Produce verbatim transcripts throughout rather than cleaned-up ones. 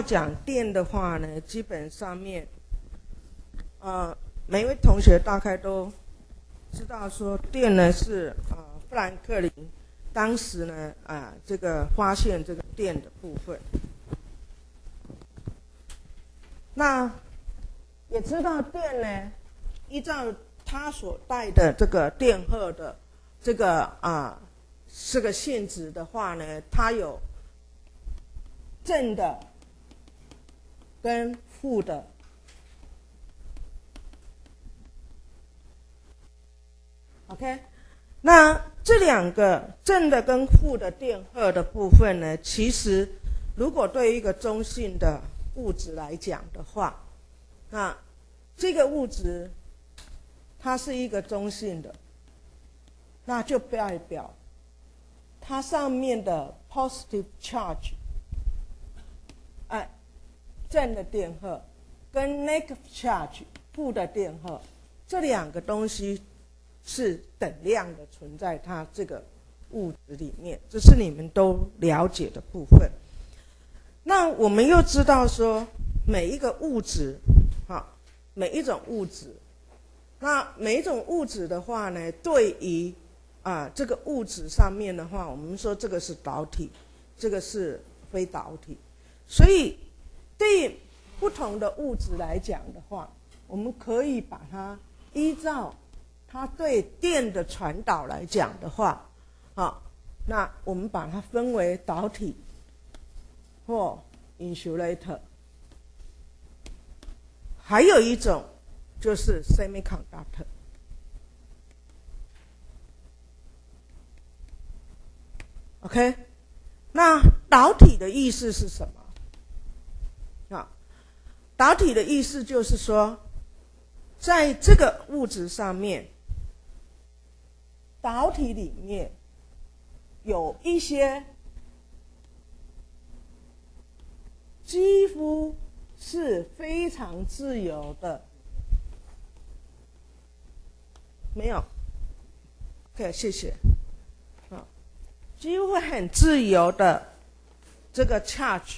讲电的话呢，基本上面，呃，每一位同学大概都知道说，电呢是呃富兰克林当时呢啊、呃、这个发现这个电的部分。那也知道电呢，依照它所带的这个电荷的这个啊、呃、这个性质的话呢，它有正的跟负的。OK， 那这两个正的跟负的电荷的部分呢，其实如果对于一个中性的物质来讲的话，那这个物质它是一个中性的，那就代表它上面的 positive charge， 哎，正的电荷跟 negative charge 负的电荷，这两个东西是等量的存在它这个物质里面，这是你们都了解的部分。那我们又知道说，每一个物质，好，每一种物质，那每一种物质的话呢，对于啊这个物质上面的话，我们说这个是导体，这个是非导体，所以对不同的物质来讲的话，我们可以把它依照它对电的传导来讲的话，好，那我们把它分为导体或 insulator， 还有一种就是 semiconductor。OK， 那导体的意思是什么？啊，导体的意思就是说，在这个物质上面，导体里面有一些几乎是非常自由的，没有 ？OK， 谢谢。啊，几乎很自由的这个 charge。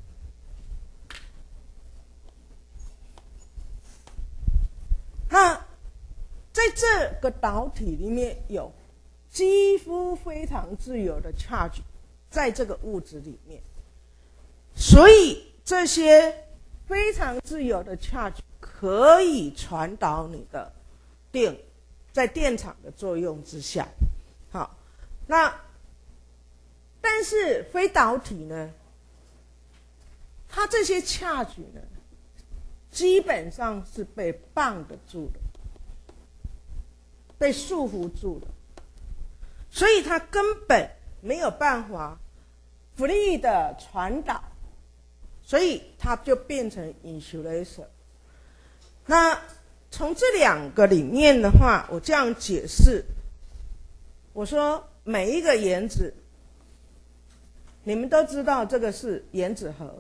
那在这个导体里面有几乎非常自由的 charge 在这个物质里面，所以这些非常自由的 charge 可以传导你的电，在电场的作用之下。好，那但是非导体呢，它这些 charge 呢，基本上是被bound住的，被束缚住的，所以它根本没有办法 free 的传导，所以它就变成 insulator。那从这两个里面的话，我这样解释，我说每一个原子，你们都知道这个是原子核，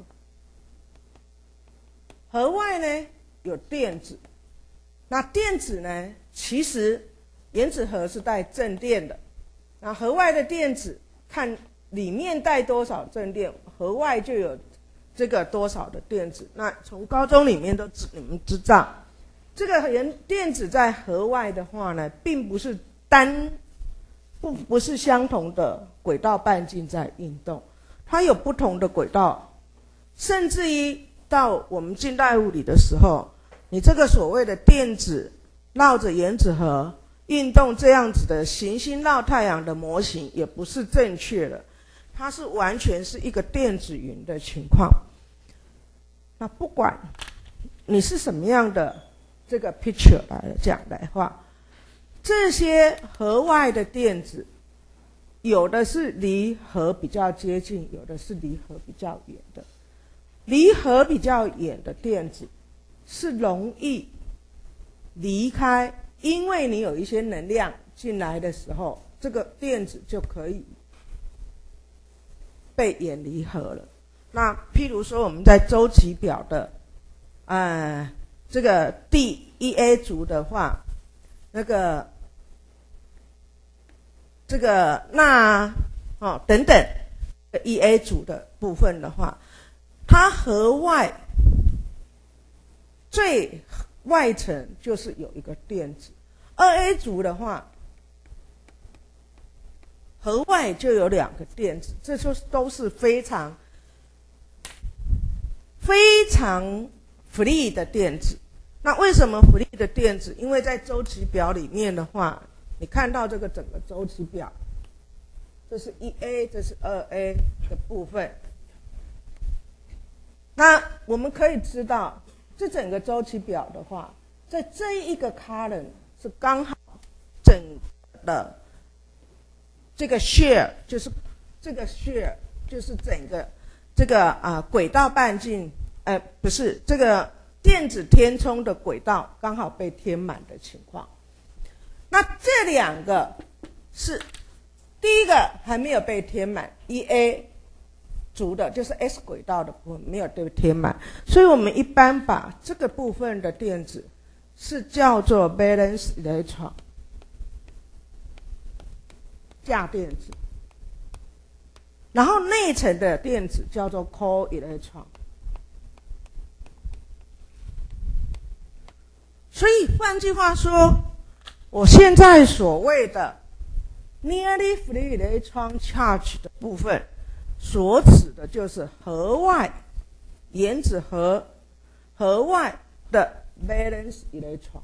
核外呢有电子，那电子呢，其实原子核是带正电的，那核外的电子看里面带多少正电，核外就有这个多少的电子。那从高中里面都知你们知道，这个原电子在核外的话呢，并不是单不不是相同的轨道半径在运动，它有不同的轨道，甚至于到我们近代物理的时候，你这个所谓的电子绕着原子核运动这样子的行星绕太阳的模型也不是正确的，它是完全是一个电子云的情况。那不管你是什么样的这个 picture 来讲的话，这些核外的电子有的是离核比较接近，有的是离核比较远的。离核比较远的电子是容易离开，因为你有一些能量进来的时候，这个电子就可以被远离核了。那譬如说我们在周期表的呃这个第一 A 族的话，那个这个钠哦等等一 A 族的部分的话， 它核外最外层就是有一个电子。二 A 族的话，核外就有两个电子，这就都是非常非常 free 的电子。那为什么 free 的电子？因为在周期表里面的话，你看到这个整个周期表，这是一 A， 这是二 A 的部分。那我们可以知道，这整个周期表的话，在这一个 column 是刚好整的这个 share， 就是这个 share 就是整个这个啊、呃、轨道半径，呃不是这个电子填充的轨道刚好被填满的情况。那这两个是第一个还没有被填满，一 A 族的就是 S 轨道的部分没有被填满，所以我们一般把这个部分的电子是叫做 valence electron 价电子，然后内层的电子叫做 core electron。所以换句话说，我现在所谓的 nearly free electron charge 的部分，所指的就是核外原子核核外的 valence electron。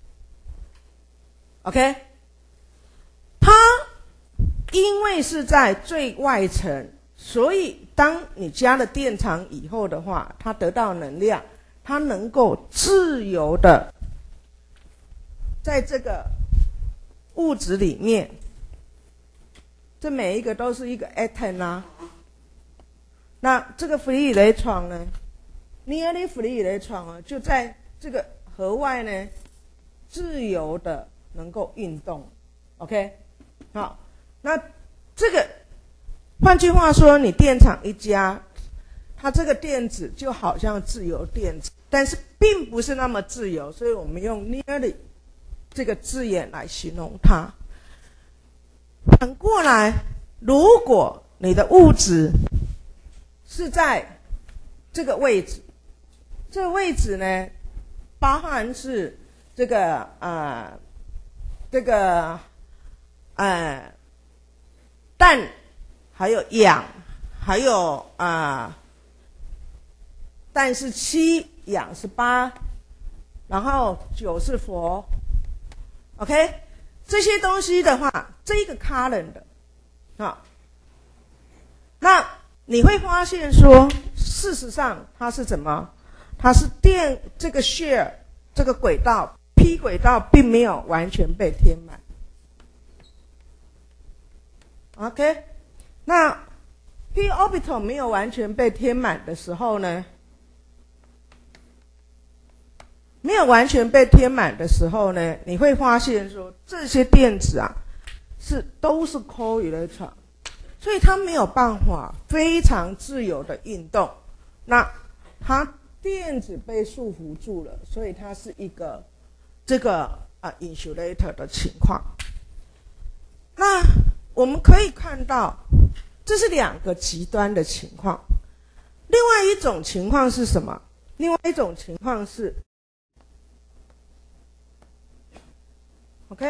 OK， 它因为是在最外层，所以当你加了电场以后的话，它得到能量，它能够自由的在这个物质里面，这每一个都是一个 atom 啊。那这个 free electron 呢 ，nearly free electron 啊，就在这个核外呢，自由的能够运动。OK， 好，那这个换句话说，你电场一加，它这个电子就好像自由电子，但是并不是那么自由，所以我们用 nearly这个字眼来形容它。反过来，如果你的物质是在这个位置，这个位置呢，包含是这个呃这个呃氮，还有氧，还有啊、呃、氮是七，氧是八，然后九是氟。OK， 这些东西的话，这个 column 的啊，那你会发现说，事实上它是怎么？它是电这个 share 这个轨道 P 轨道并没有完全被填满。OK， 那 P orbital 没有完全被填满的时候呢？没有完全被填满的时候呢，你会发现说这些电子啊是都是 core electron， 所以它没有办法非常自由的运动。那它电子被束缚住了，所以它是一个这个啊 insulator 的情况。那我们可以看到，这是两个极端的情况。另外一种情况是什么？另外一种情况是 OK，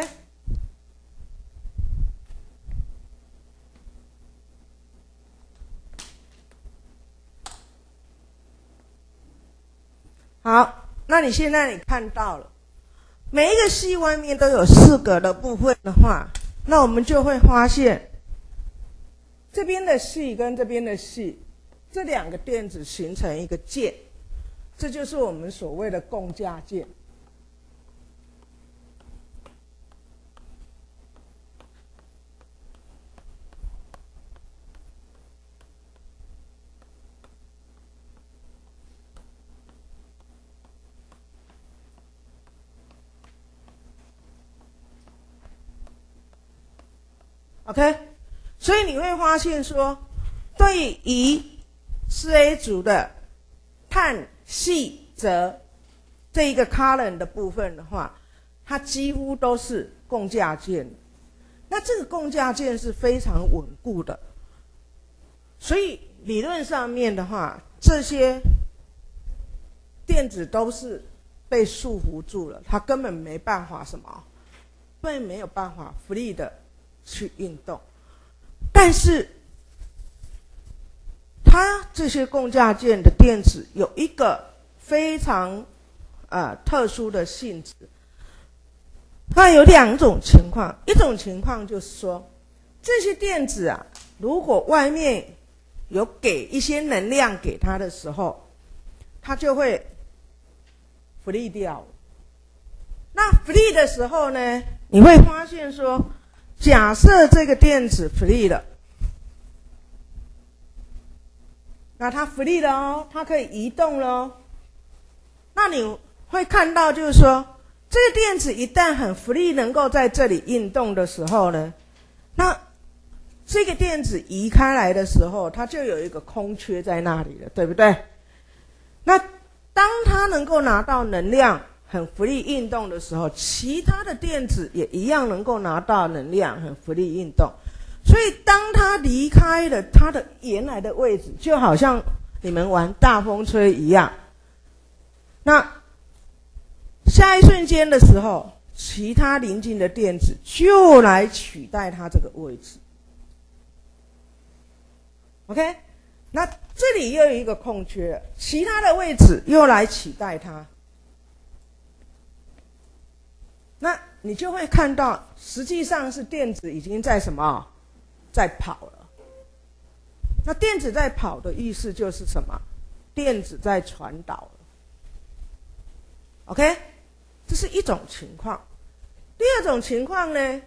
好，那你现在你看到了，每一个系外面都有四个的部分的话，那我们就会发现，这边的系跟这边的系，这两个电子形成一个键，这就是我们所谓的共价键。OK， 所以你会发现说，对于四 A 族的碳系则这一个 column 的部分的话，它几乎都是共价键。那这个共价键是非常稳固的，所以理论上面的话， 这些电子都是被束缚住了，它根本没办法什么，并没有办法 free 的去运动。但是它这些共价键的电子有一个非常呃特殊的性质，它有两种情况，一种情况就是说，这些电子啊，如果外面有给一些能量给它的时候，它就会 free 掉了。那 free 的时候呢，你会发现说，假设这个电子 free 了，那它 free 了哦，它可以移动了哦。那你会看到就是说，这个电子一旦很 free 能够在这里运动的时候呢，那这个电子移开来的时候，它就有一个空缺在那里了，对不对？那当它能够拿到能量很 free 运动的时候，其他的电子也一样能够拿到能量很 free 运动。所以当它离开了它的原来的位置，就好像你们玩大风吹一样，那下一瞬间的时候，其他邻近的电子就来取代它这个位置。OK， 那这里又有一个空缺，其他的位置又来取代它，那你就会看到，实际上是电子已经在什么？在跑了。那电子在跑的意思就是什么？电子在传导了。OK， 这是一种情况。第二种情况呢，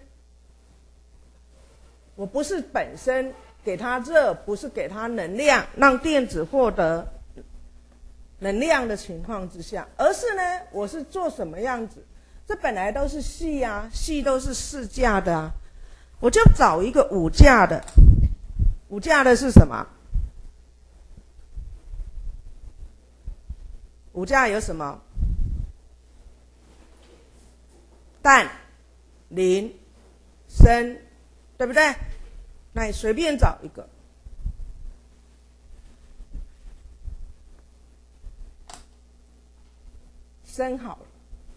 我不是本身给它热，不是给它能量，让电子获得能量的情况之下，而是呢，我是做什么样子？这本来都是系啊，系都是四价的啊，我就找一个五价的。五价的是什么？五价有什么？氮、磷、砷，对不对？那你随便找一个。砷好了。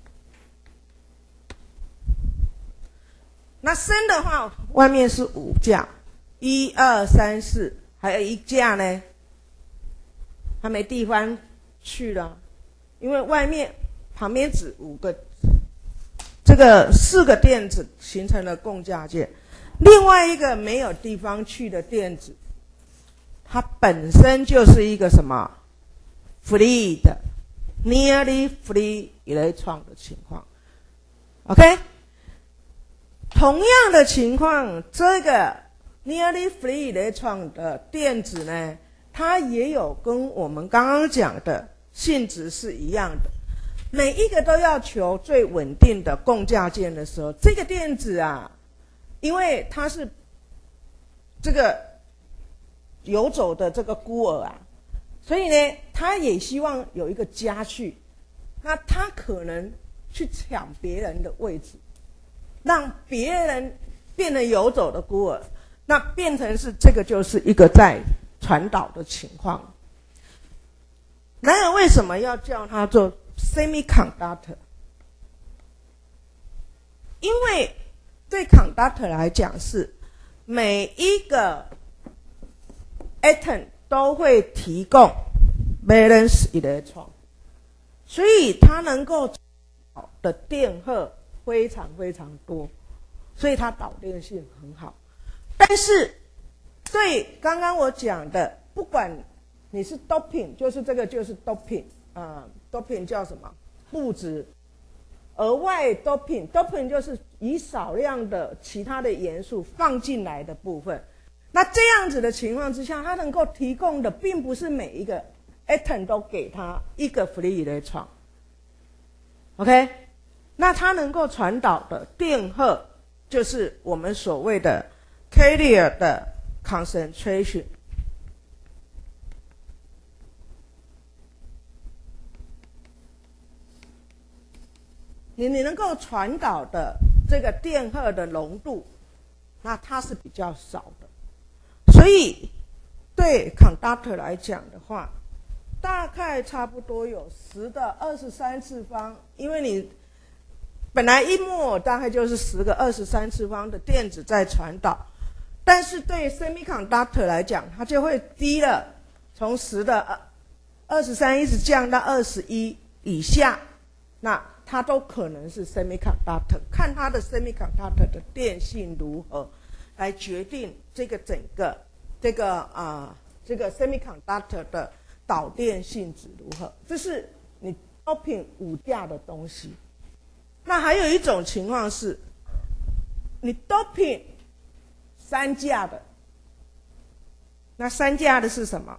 那砷的话，外面是五价，一二三四，还有一价呢，它没地方去了，因为外面旁边只五个，这个四个电子形成了共价键，另外一个没有地方去的电子，它本身就是一个什么 free 的 nearly free electron 的情况 ，OK。同样的情况，这个 nearly free electron 的电子呢，它也有跟我们刚刚讲的性质是一样的。每一个都要求最稳定的共价键的时候，这个电子啊，因为它是这个游走的这个孤儿啊，所以呢，它也希望有一个家去，那它可能去抢别人的位置。让别人变成游走的孤儿，那变成是这个就是一个在传导的情况。然而为什么要叫它做 semiconductor？ 因为对 conductor 来讲是每一个 atom 都会提供 valence electron， 所以它能够的电荷非常非常多，所以它导电性很好。但是对刚刚我讲的，不管你是 doping， 就是这个就是 doping 啊、呃、，doping 叫什么？物质额外 doping， doping 就是以少量的其他的元素放进来的部分。那这样子的情况之下，它能够提供的并不是每一个 atom 都给它一个 free electron。OK。那它能够传导的电荷，就是我们所谓的 carrier 的 concentration。你你能够传导的这个电荷的浓度，那它是比较少的。所以对 conductor 来讲的话， 大概差不多有十的二十三次方，因为你本来一摩尔大概就是十个二十三次方的电子在传导，但是对 semiconductor 来讲，它就会低了，从十的二十三一直降到二十一以下，那它都可能是 semiconductor， 看它的 semiconductor 的电性如何，来决定这个整个这个啊、呃、这个 semiconductor 的导电性质如何，这是你 doping 五价的东西。那还有一种情况是，你 doping 三价的，那三价的是什么？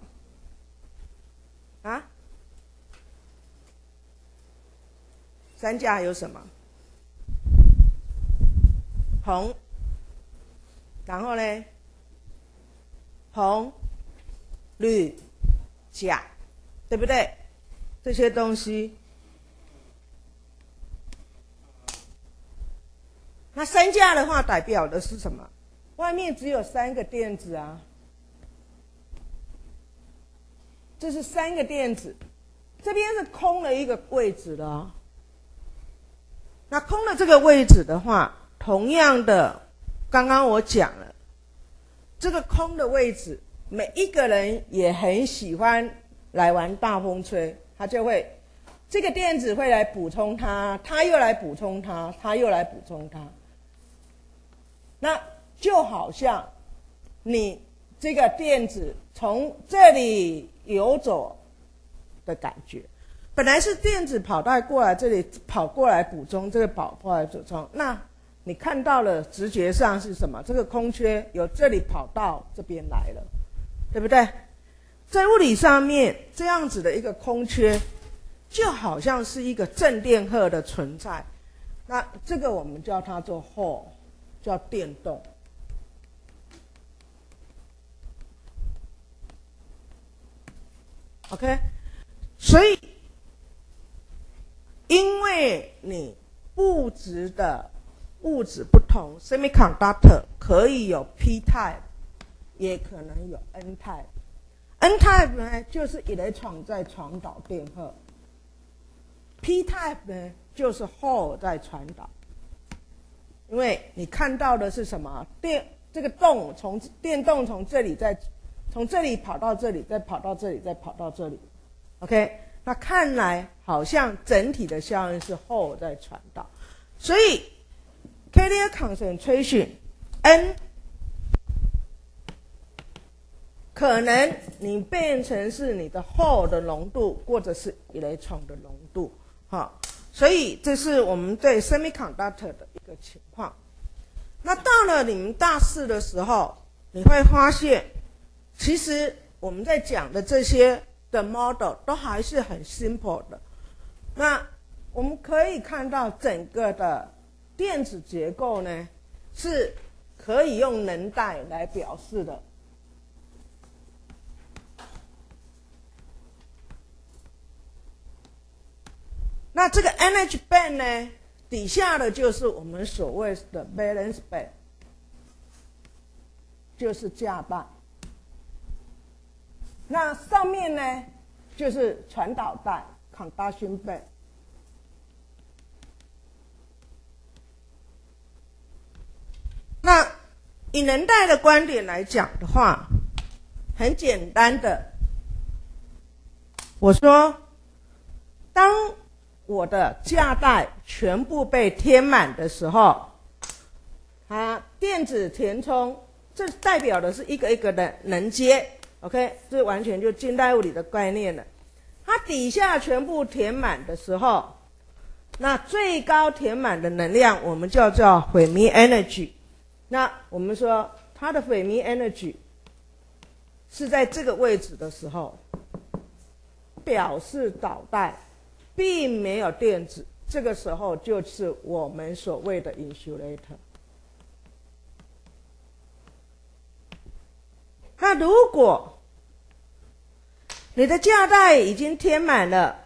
啊？三价有什么？硼，然后呢？硼、铝、钾，对不对？这些东西。那三价的话，代表的是什么？外面只有三个电子啊，这是三个电子，这边是空了一个位置的哦。那空了这个位置的话，同样的，刚刚我讲了，这个空的位置，每一个人也很喜欢来玩大风吹，他就会这个电子会来补充它，它又来补充它，它又来补充它。那就好像你这个电子从这里游走的感觉，本来是电子跑带过来这里跑过来补充，这个跑过来补充，那你看到了直觉上是什么？这个空缺由这里跑到这边来了，对不对？在物理上面这样子的一个空缺就好像是一个正电荷的存在，那这个我们叫它做 Hall， 叫电动。OK， 所以因为你物质的物质不同 ，semiconductor 可以有 P type， 也可能有 N type。N type 呢，就是 electron 在传导电荷 ；P type 呢，就是 hole 在传导。因为你看到的是什么？电这个动从电动从这里再从这里跑到这里，再跑到这里，再跑到这里。OK， 那看来好像整体的效应是 hole 在传导，所以 carrier concentration N。可能你变成是你的 hole 的浓度，或者是 electron 的浓度，好，所以这是我们对 semiconductor 的一个情况。那到了你们大四的时候，你会发现，其实我们在讲的这些的 model 都还是很 simple 的。那我们可以看到整个的电子结构呢，是可以用能带来表示的。那这个 energy band 呢，底下的就是我们所谓的 valence band， 就是价带。那上面呢，就是传导带 conduction band。那以能带的观点来讲的话，很简单的，我说，当我的价带全部被填满的时候，它电子填充，这代表的是一个一个的能阶 ，OK， 这完全就近代物理的概念了。它底下全部填满的时候，那最高填满的能量我们叫做费米 energy。那我们说它的费米 energy 是在这个位置的时候，表示导带并没有电子，这个时候就是我们所谓的 insulator。那如果你的价带已经填满了，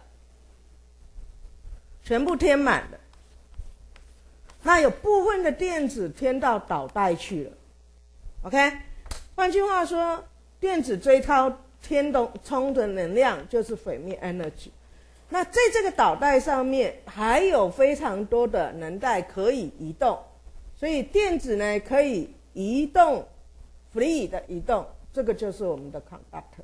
全部填满了，那有部分的电子填到导带去了 ，OK？ 换句话说，电子追超天动充的能量就是 Fermi energy。那在这个导带上面还有非常多的能带可以移动，所以电子呢可以移动 free 的移动，这个就是我们的 conductor。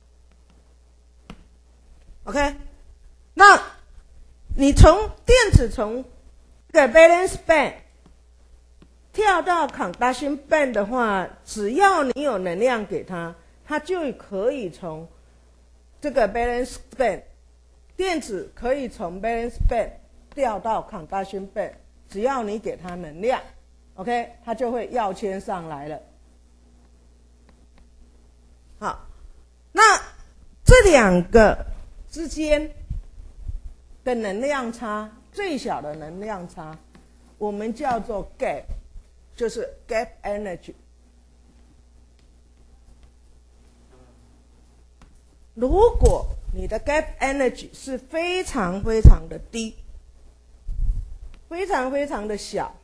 OK， 那你从电子从这个 valence band 跳到 conduction band 的话，只要你有能量给它，它就可以从这个 valence band， 电子可以从 valence band 调到 conduction band， 只要你给它能量 OK， 它就会跃迁上来了。好，那这两个之间的能量差，最小的能量差我们叫做 gap， 就是 gap energy。 如果你的 gap energy 是非常非常的低，非常非常的小，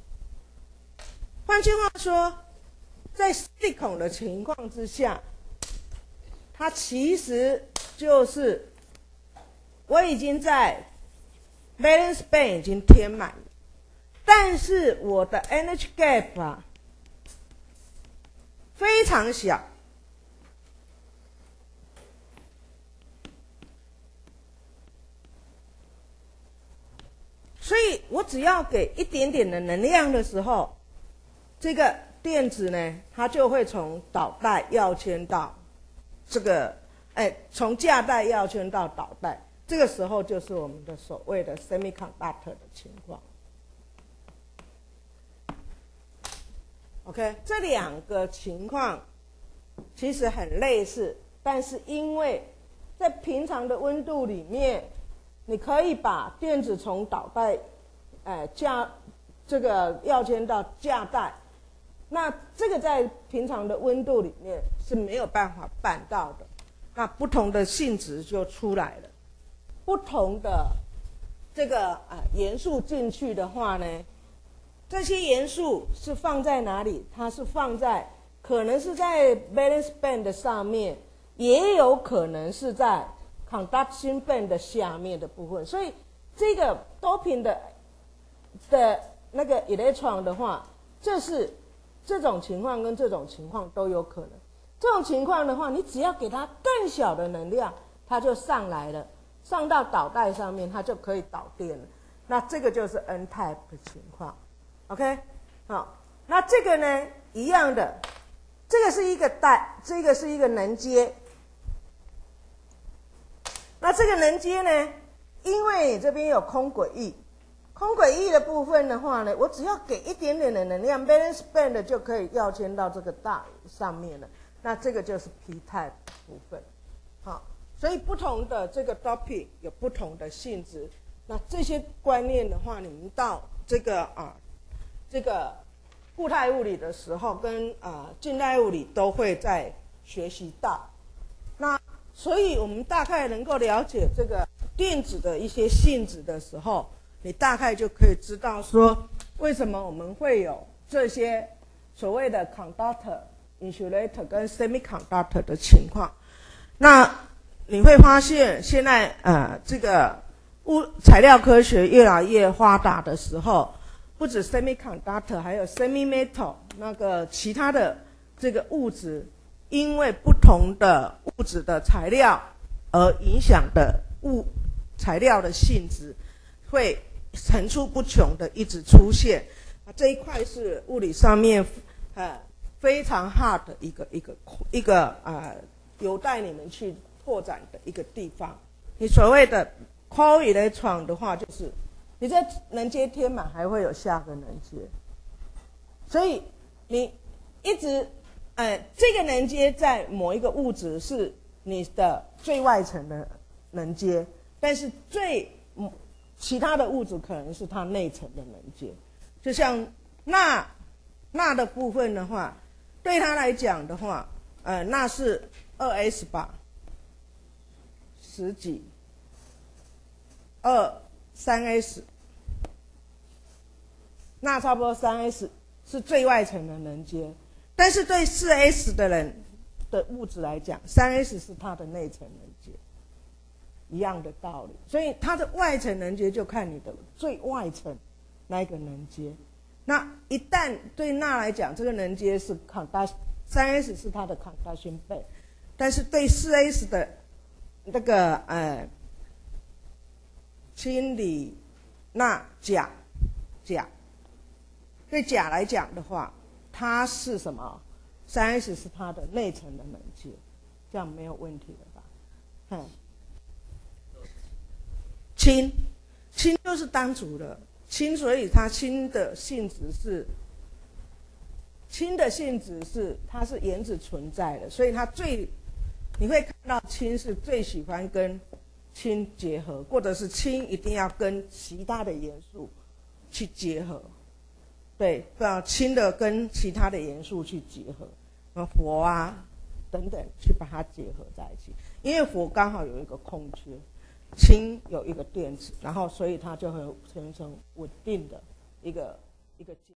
换句话说，在 silicon 的情况之下，它其实就是我已经在 valence band 已经填满了，但是我的 energy gap 啊非常小，所以我只要给一点点的能量的时候，这个电子呢，它就会从导带跃迁到这个，哎，从价带跃迁到导带，这个时候就是我们的所谓的 semiconductor 的情况。OK， 这两个情况其实很类似，但是因为在平常的温度里面，你可以把电子从导带，哎，价这个跃迁到价带，那这个在平常的温度里面是没有办法办到的。那不同的性质就出来了，不同的这个啊元素进去的话呢，这些元素是放在哪里？它是放在可能是在 valence band 上面，也有可能是在 conduction band 的下面的部分。所以这个 doping 的的那个 electron 的话，这是这种情况跟这种情况都有可能。这种情况的话，你只要给它更小的能量，它就上来了，上到导带上面，它就可以导电了。那这个就是 N type 的情况。OK， 好，那这个呢一样的，这个是一个带，这个是一个能阶。那这个能阶呢，因为这边有空轨域，空轨域的部分的话呢，我只要给一点点的能量 ，valence band 就可以跃迁到这个大上面了。那这个就是 P type 部分。好，所以不同的这个 doping 有不同的性质。那这些观念的话，你们到这个啊。这个固态物理的时候跟啊、呃、静态物理都会在学习到，那所以我们大概能够了解这个电子的一些性质的时候，你大概就可以知道说为什么我们会有这些所谓的 conductor、insulator 跟 semiconductor 的情况。那你会发现现在呃这个物材料科学越来越发达的时候，不止 semiconductor， 还有 semi-metal 那个其他的这个物质，因为不同的物质的材料而影响的物材料的性质，会层出不穷的一直出现。这一块是物理上面呃非常 hard 的一个一个一个啊、呃，有待你们去拓展的一个地方。你所谓的 core electron 的话，就是你这能阶填满还会有下个能阶，所以你一直，呃，这个能阶在某一个物质是你的最外层的能阶，但是最其他的物质可能是它内层的能阶。就像钠，钠的部分的话，对它来讲的话，呃，钠是二 S 吧，十几，二三 S。那差不多 三 S 是最外层的能阶，但是对 四 S 的人的物质来讲，三 S 是它的内层能阶，一样的道理。所以它的外层能阶就看你的最外层那一个能阶。那一旦对钠来讲，这个能阶是 conduction， 三 S 是它的 conduction band， 但是对四 S 的那个呃氢锂钠钾钾，对钾来讲的话，它是什么？三 S 是它的内层的能阶，这样没有问题了吧？嗯，氢，氢就是单独的氢，所以它氢的性质是，氢的性质是它是原子存在的，所以它最你会看到氢是最喜欢跟氢结合，或者是氢一定要跟其他的元素去结合，对，让氢的跟其他的元素去结合。火啊等等去把它结合在一起，因为火刚好有一个空缺，氢有一个电子，然后所以它就会形成稳定的一个一个